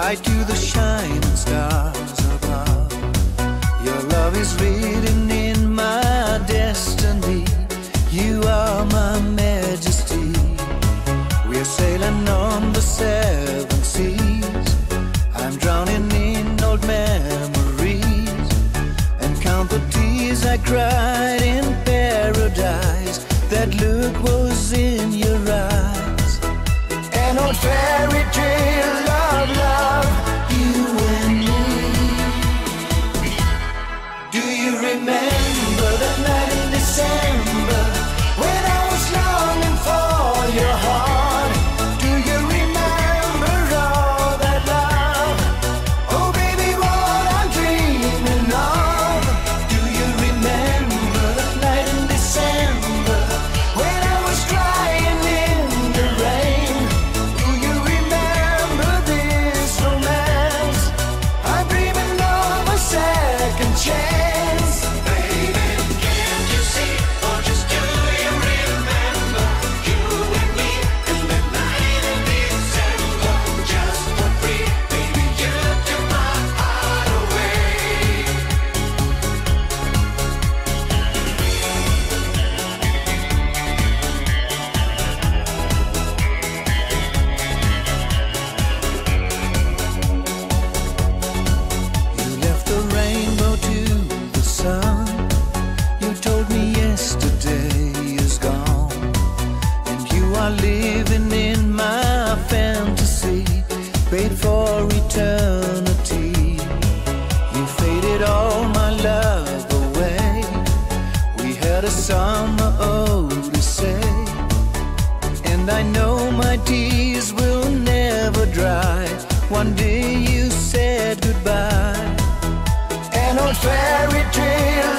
right to the shining stars above. Your love is written in my destiny. You are my majesty. We're sailing on the seven seas. I'm drowning in old memories and count the tears I cried in paradise. That look was in your eyes. An old fairy tale of love, you and me. Do you remember that night in December when I was longing for your heart? Do you remember all that love? Oh baby, what I'm dreaming of. Do you remember that night in December when I was crying in the rain? Do you remember this romance? I'm dreaming of a second chance. Baby, can't you see, or just do you remember you and me and that night in December? Just for free, baby, you took my heart away. You left the rainbow to the sun. You told me yesterday is gone, and you are living in my fantasy, paid for eternity. You faded all my love away. We had a summer odyssey, and I know my tears will never dry. One day you said goodbye. An old fairy tale